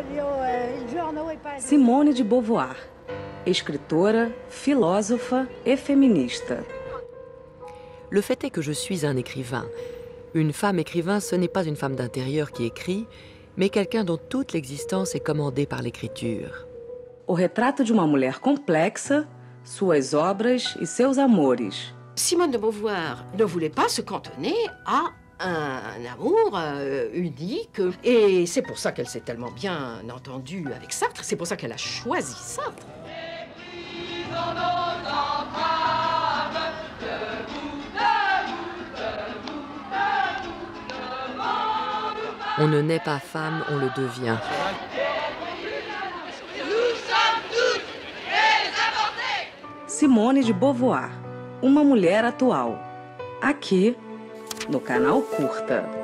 Simone de Beauvoir, escritora, filósofa e feminista. Le fait est que je suis un écrivain. Une femme écrivain, ce n'est pas une femme d'intérieur qui écrit, mais quelqu'un dont toute l'existence est commandée par l'écriture. O retrato de uma mulher complexa, suas obras e seus amores. Simone de Beauvoir ne voulait pas se cantonner à un amour unique. Et c'est pour ça qu'elle s'est tellement bien entendue avec Sartre. C'est pour ça qu'elle a choisi Sartre. On ne naît pas femme, on le devient. Simone de Beauvoir, uma mulher atual. Aqui, no canal Curta.